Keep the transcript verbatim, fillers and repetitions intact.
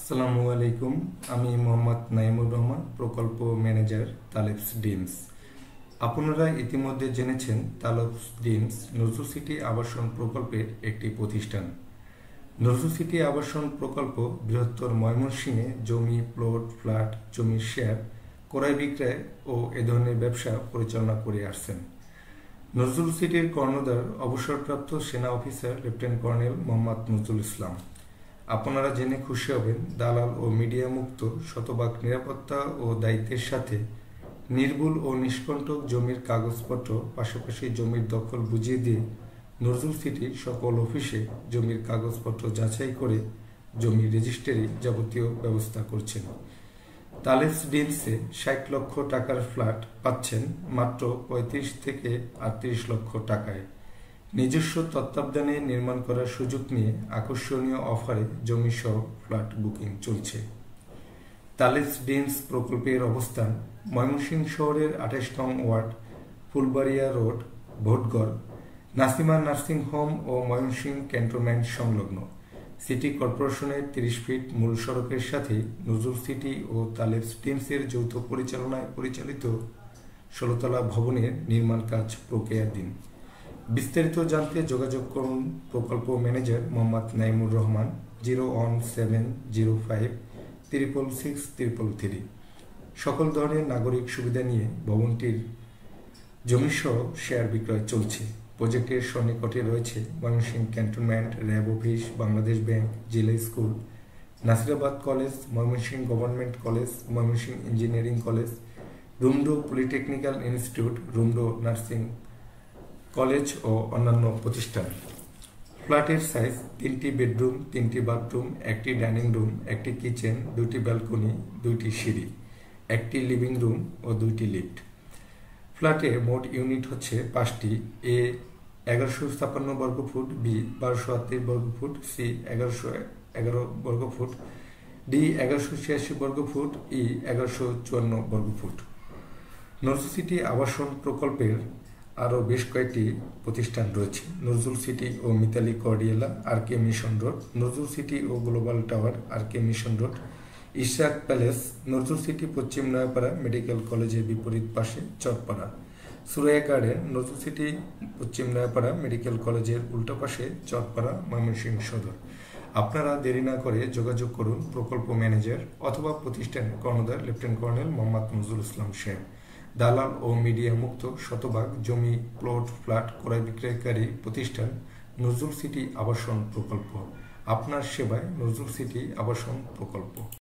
আসসালামু আলাইকুম। আমি মোহাম্মদ নাইমুর রহমান, প্রকল্প ম্যানেজার, তালেবস ডিমস। আপনারা ইতিমধ্যে জেনেছেন তালেবস ডিমস নজরুল সিটি আবাসন প্রকল্পের একটি প্রতিষ্ঠান। নজরুল সিটি আবাসন প্রকল্প বৃহত্তর ময়মনসিংহে জমি, প্লট, ফ্ল্যাট, জমির শেয়ার, ক্রয় বিক্রয় ও এ ধরনের ব্যবসা পরিচালনা করে আসছেন। নজরুল সিটির কর্ণধার অবসরপ্রাপ্ত সেনা officer lieutenant colonel Mohammad Nazrul Islam. আপনারা জেনে খুশি হবেন, দালাল ও মিডিয়া মুক্ত, শতভাগ নিরাপত্তা ও দায়িত্বের সাথে নির্ভুল ও নিষ্কণ্টক জমির কাগজপত্র, পাশাপাশি জমির দখল বুঝিয়ে দিয়ে নজরুল সিটির সকল অফিসে জমির কাগজপত্র যাচাই করে জমির রেজিস্ট্রি যাবতীয় ব্যবস্থা করছেন। তালেবস ডিমসে ষাট লক্ষ টাকার ফ্ল্যাট পাচ্ছেন মাত্র পঁয়ত্রিশ থেকে আটত্রিশ লক্ষ টাকায়। নিজস্ব তত্ত্বাবধানে নির্মাণ করার সুযোগ নিয়ে আকর্ষণীয় অফারে জমি সহ ফ্ল্যাট বুকিং চলছে। তালেবস ডিমস প্রকল্পের অবস্থান ময়মনসিংহ শহরের আঠাশ নং ward, Fulbaria road, Bhotgarh, Nasima nursing home ও ময়মনসিংহ ক্যান্টনমেন্ট সংলগ্ন। সিটি কর্পোরেশনের তিরিশ ফিট মূল সড়কের সাথে নজরুল সিটি ও তালেবস ডিমসের যৌথ পরিচালনায় পরিচালিত ষোলতলা ভবনের নির্মাণ কাজ প্রক্রিয়াধীন। বিস্তারিত জানতে যোগাযোগ করুন প্রকল্প manager Mohammad Naimur Rahman, zero one seven zero five triple six triple three. সকল ধরনের নাগরিক সুবিধা নিয়ে ভবনটির জমিসহ শেয়ার বিক্রয় চলছে। প্রজেক্টের সন্নিকটে রয়েছে Mymensingh cantonment, RAB office, Bangladesh bank, জেলা school, Nasirabad college, Mymensingh government college, Mymensingh engineering college, Rumdo polytechnical institute, Rumdo nursing college ও অন্যান্য প্রতিষ্ঠান। ফ্ল্যাটের সাইজ তিনটি বেডরুম, তিনটি বাথরুম, একটি ডাইনিং রুম, একটি কিচেন, দুটি ব্যালকনি, দুইটি সিঁড়ি, একটি লিভিং রুম ও দুইটি লিফট। ফ্ল্যাটে মোট ইউনিট হচ্ছে পাঁচটি। এ এগারোশো ছাপ্পান্ন বর্গফুট, বি বারোশো আটত্রিশ বর্গফুট, সি এগারোশো এগারো বর্গফুট, ডি এগারোশো ছিয়াশি বর্গফুট, ই এগারোশো চুয়ান্ন বর্গফুট। নজরুল সিটি আবাসন প্রকল্পের আরও বেশ কয়েকটি প্রতিষ্ঠান রয়েছে। নজরুল সিটি ও Mitali Cordiella, R K mission road, Nazrul city ও global tower, R K mission road, Ishraq palace, Nazrul city পশ্চিম নয়াপাড়া মেডিকেল কলেজের বিপরীত পাশে চরপাড়া, সুরাইয়া গার্ডেন, নজরুল সিটি পশ্চিম নয়াপাড়া মেডিকেল কলেজের উল্টা পাশে চরপাড়া, ময়মনসিংহ সদর। আপনারা দেরি না করে যোগাযোগ করুন প্রকল্প ম্যানেজার অথবা প্রতিষ্ঠানের কর্ণধার লেফটেন্যান্ট কর্নেল মোহাম্মদ নজরুল ইসলাম সাহেব। দালাল ও মিডিয়া মুক্ত, শতভাগ জমি, প্লট, ফ্ল্যাট ক্রয় বিক্রয়কারী প্রতিষ্ঠান নজরুল সিটি আবাসন প্রকল্প। আপনার সেবায় নজরুল সিটি আবাসন প্রকল্প।